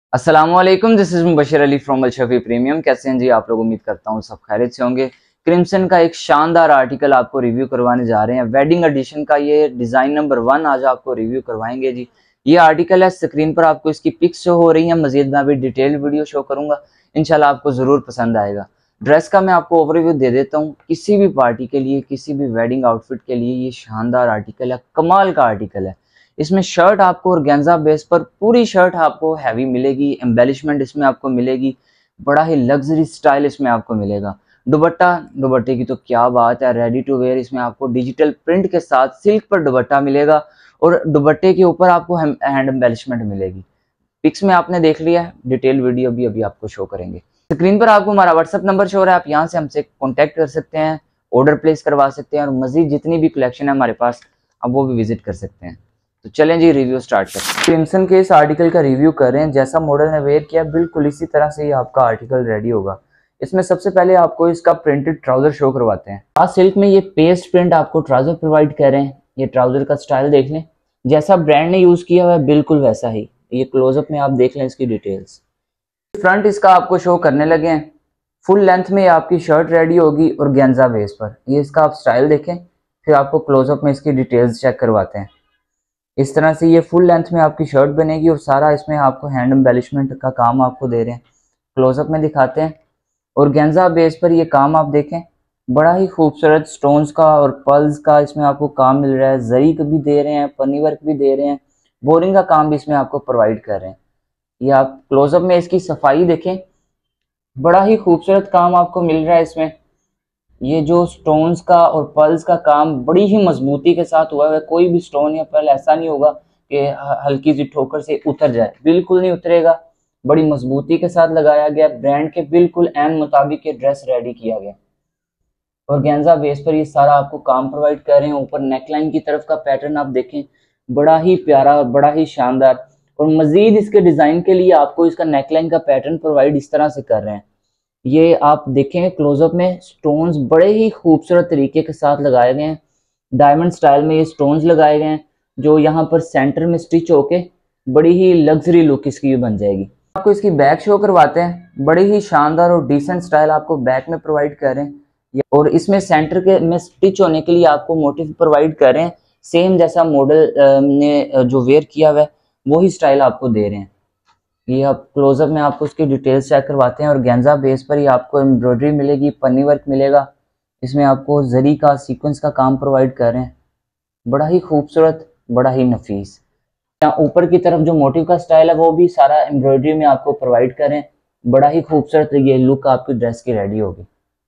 अस्सलाम वालेकुम, this is Mubashir Ali from Al Shafi premium. कैसे हैं जी आप लोग? उम्मीद करता हूँ सब खैरियत से होंगे। क्रिम्सन का एक शानदार आर्टिकल आपको रिव्यू करवाने जा रहे हैं। वेडिंग एडिशन का ये डिजाइन नंबर 1 आज आपको रिव्यू करवाएंगे जी। ये आर्टिकल है, स्क्रीन पर आपको इसकी पिक्स शो हो रही है। मजीद मैं अभी डिटेल वीडियो शो करूंगा, इंशाल्लाह आपको जरूर पसंद आएगा। ड्रेस का मैं आपको ओवरव्यू दे देता हूँ। किसी भी पार्टी के लिए, किसी भी वेडिंग आउटफिट के लिए ये शानदार आर्टिकल है, कमाल का आर्टिकल है। इसमें शर्ट आपको ऑर्गेन्जा बेस पर पूरी शर्ट आपको हैवी मिलेगी। एम्बेलिशमेंट इसमें आपको मिलेगी, बड़ा ही लग्जरी स्टाइल इसमें आपको मिलेगा। दुपट्टे की तो क्या बात है, रेडी टू वेयर। इसमें आपको डिजिटल प्रिंट के साथ सिल्क पर दुपट्टा मिलेगा और दुपट्टे के ऊपर आपको हैंड एम्बेलिशमेंट मिलेगी। पिक्स में आपने देख लिया है, डिटेल वीडियो भी अभी आपको शो करेंगे। स्क्रीन पर आपको हमारा व्हाट्सअप नंबर शो हो रहा है, आप यहाँ से हमसे कॉन्टैक्ट कर सकते हैं, ऑर्डर प्लेस करवा सकते हैं और मजीद जितनी भी कलेक्शन है हमारे पास आप वो भी विजिट कर सकते हैं। तो चलें जी, रिव्यू स्टार्ट करें। क्रिम्सन के इस आर्टिकल का रिव्यू कर रहे हैं। जैसा मॉडल ने वेयर किया बिल्कुल इसी तरह से ही आपका आर्टिकल रेडी होगा। इसमें सबसे पहले आपको इसका प्रिंटेड ट्राउजर शो करवाते हैं। आज सिल्क में ये पेस्ट प्रिंट आपको ट्राउजर प्रोवाइड कर रहे हैं। ये ट्राउजर का स्टाइल देख लें, जैसा ब्रांड ने यूज किया हुआ है बिल्कुल वैसा ही। ये क्लोजअप में आप देख लें इसकी डिटेल्स। फ्रंट इसका आपको शो करने लगे हैं। फुल लेंथ में आपकी शर्ट रेडी होगी और ऑर्गेन्जा बेस पर। ये इसका आप स्टाइल देखें, फिर आपको क्लोजअप में इसकी डिटेल्स चेक करवाते हैं। इस तरह से ये फुल लेंथ में आपकी शर्ट बनेगी और सारा इसमें आपको हैंड एम्बेलिशमेंट का काम आपको दे रहे हैं। क्लोजअप में दिखाते हैं। ऑर्गेन्जा बेस पर ये काम आप देखें, बड़ा ही खूबसूरत स्टोन्स का और पर्ल्स का इसमें आपको काम मिल रहा है। जरी भी दे रहे हैं, पन्नी वर्क भी दे रहे हैं, बोरिंग का काम भी इसमें आपको प्रोवाइड कर रहे हैं। ये आप क्लोजअप में इसकी सफाई देखें, बड़ा ही खूबसूरत काम आपको मिल रहा है इसमें। ये जो स्टोन्स का और पर्ल्स का काम बड़ी ही मजबूती के साथ हुआ है। कोई भी स्टोन या पर्ल ऐसा नहीं होगा कि हल्की सी ठोकर से उतर जाए, बिल्कुल नहीं उतरेगा। बड़ी मजबूती के साथ लगाया गया, ब्रांड के बिल्कुल एन मुताबिक ये ड्रेस रेडी किया गया। ऑर्गेन्जा बेस पर ये सारा आपको काम प्रोवाइड कर रहे हैं। ऊपर नेकलाइन की तरफ का पैटर्न आप देखें, बड़ा ही प्यारा, बड़ा ही शानदार। और मजीद इसके डिजाइन के लिए आपको इसका नेकलाइन का पैटर्न प्रोवाइड इस तरह से कर रहे हैं। ये आप देखेंगे क्लोजअप में स्टोन्स बड़े ही खूबसूरत तरीके के साथ लगाए गए हैं। डायमंड स्टाइल में ये स्टोन्स लगाए गए हैं, जो यहाँ पर सेंटर में स्टिच होके बड़ी ही लग्जरी लुक इसकी बन जाएगी। आपको इसकी बैक शो करवाते हैं। बड़ी ही शानदार और डिसेंट स्टाइल आपको बैक में प्रोवाइड कर रहे हैं और इसमें सेंटर के में स्टिच होने के लिए आपको मोटिव प्रोवाइड कर रहे हैं। सेम जैसा मॉडल ने जो वेयर किया हुआ है वही स्टाइल आपको दे रहे हैं। ये आप क्लोजअप में आपको उसकी डिटेल्स चेक करवाते हैं। और ऑर्गेन्जा बेस पर ही आपको एम्ब्रॉयडरी मिलेगी, पन्नी वर्क मिलेगा। इसमें आपको जरी का सीक्वेंस का काम प्रोवाइड कर रहे हैं, बड़ा ही खूबसूरत, बड़ा ही नफीस। यहाँ ऊपर की तरफ जो मोटिव का स्टाइल है वो भी सारा एम्ब्रॉयडरी में आपको प्रोवाइड कर रहे हैं। बड़ा ही खूबसूरत ये लुक आपकी ड्रेस की रेडी होगी।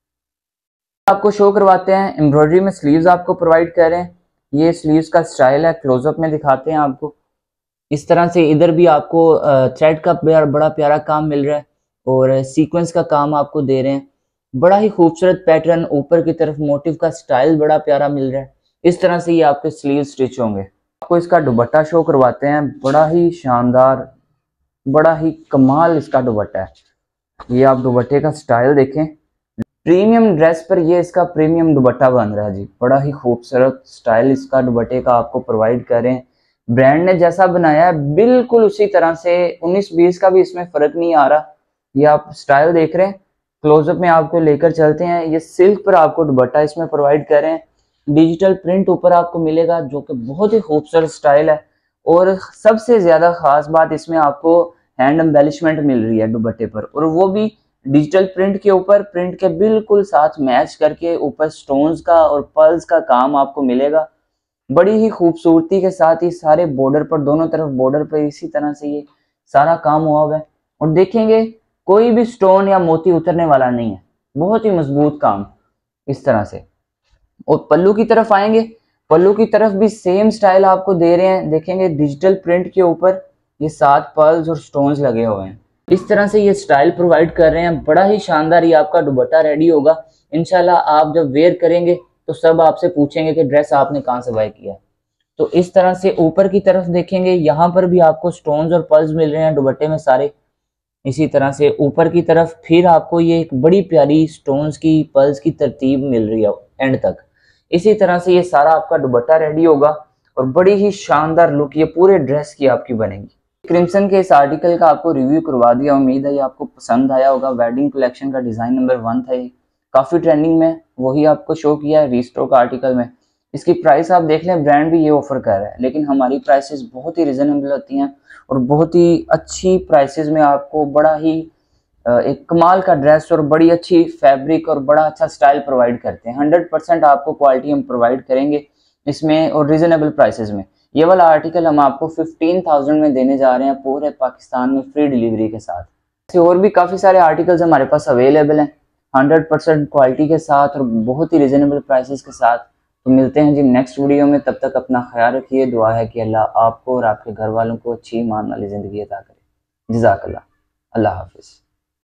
आपको शो करवाते हैं एम्ब्रॉयडरी में स्लीव्स आपको प्रोवाइड कर रहे हैं। ये स्लीव्स का स्टाइल है, क्लोजअप में दिखाते हैं आपको। इस तरह से इधर भी आपको थ्रेड का बड़ा प्यारा काम मिल रहा है और सीक्वेंस का काम आपको दे रहे हैं। बड़ा ही खूबसूरत पैटर्न, ऊपर की तरफ मोटिव का स्टाइल बड़ा प्यारा मिल रहा है। इस तरह से ये आपके स्लीव स्टिच होंगे। आपको इसका दुपट्टा शो करवाते हैं, बड़ा ही शानदार, बड़ा ही कमाल इसका दुपट्टा है। ये आप दुपट्टे का स्टाइल देखें, प्रीमियम ड्रेस पर ये इसका प्रीमियम दुपट्टा बन रहा है जी। बड़ा ही खूबसूरत स्टाइल इसका दुपट्टे का आपको प्रोवाइड करें। ब्रांड ने जैसा बनाया है बिल्कुल उसी तरह से, 19-20 का भी इसमें फर्क नहीं आ रहा। ये आप स्टाइल देख रहे हैं, क्लोजअप में आपको लेकर चलते हैं। ये सिल्क पर आपको दुपट्टा इसमें प्रोवाइड कर रहे हैं। डिजिटल प्रिंट ऊपर आपको मिलेगा जो कि बहुत ही खूबसूरत स्टाइल है। और सबसे ज्यादा खास बात, इसमें आपको हैंड एम्बेलिशमेंट मिल रही है दुपट्टे पर, और वो भी डिजिटल प्रिंट के ऊपर। प्रिंट के बिल्कुल साथ मैच करके ऊपर स्टोन्स का और पर्ल्स का काम आपको मिलेगा बड़ी ही खूबसूरती के साथ। ही सारे बॉर्डर पर, दोनों तरफ बॉर्डर पर इसी तरह से ये सारा काम हुआ हुआ है। और देखेंगे कोई भी स्टोन या मोती उतरने वाला नहीं है, बहुत ही मजबूत काम इस तरह से। और पल्लू की तरफ आएंगे, पल्लू की तरफ भी सेम स्टाइल आपको दे रहे हैं। देखेंगे डिजिटल प्रिंट के ऊपर ये 7 पर्ल्स और स्टोन्स लगे हुए हैं। इस तरह से ये स्टाइल प्रोवाइड कर रहे हैं। बड़ा ही शानदार ये आपका दुपट्टा रेडी होगा। इंशाल्लाह आप जब वेयर करेंगे तो सब आपसे पूछेंगे कि ड्रेस आपने कहाँ से बाय किया। तो इस तरह से ऊपर की तरफ देखेंगे, यहाँ पर भी आपको स्टोन्स और पर्ल्स मिल रहे हैं दुपट्टे में सारे। इसी तरह से ऊपर की तरफ फिर आपको ये एक बड़ी प्यारी स्टोन्स की, पर्ल्स की तरतीब मिल रही है एंड तक। इसी तरह से ये सारा आपका दुपट्टा रेडी होगा और बड़ी ही शानदार लुक ये पूरे ड्रेस की आपकी बनेगी। क्रिम्सन के इस आर्टिकल का आपको रिव्यू करवा दिया, उम्मीद है ये आपको पसंद आया होगा। वेडिंग कलेक्शन का डिजाइन नंबर 1 था, ये काफी ट्रेंडिंग में, वही आपको शो किया है रीस्टॉक आर्टिकल में। इसकी प्राइस आप देख लें, ब्रांड भी ये ऑफर कर रहा है, लेकिन हमारी प्राइसेस बहुत ही रिजनेबल होती हैं और बहुत ही अच्छी प्राइसेस में आपको बड़ा ही एक कमाल का ड्रेस और बड़ी अच्छी फैब्रिक और बड़ा अच्छा स्टाइल प्रोवाइड करते हैं। 100% आपको क्वालिटी हम प्रोवाइड करेंगे इसमें और रिजनेबल प्राइसेस में। ये वाला आर्टिकल हम आपको 15,000 में देने जा रहे हैं पूरे पाकिस्तान में फ्री डिलीवरी के साथ। ऐसे और भी काफ़ी सारे आर्टिकल्स हमारे पास अवेलेबल हैं 100% क्वालिटी के साथ और बहुत ही रिजनेबल प्राइसेस के साथ। तो मिलते हैं जी नेक्स्ट वीडियो में, तब तक अपना ख्याल रखिए। दुआ है कि अल्लाह आपको और आपके घर वालों को अच्छी ईमान वाली ज़िंदगी अता करे। जज़ाकल्लाह। अल्लाह हाफिज़।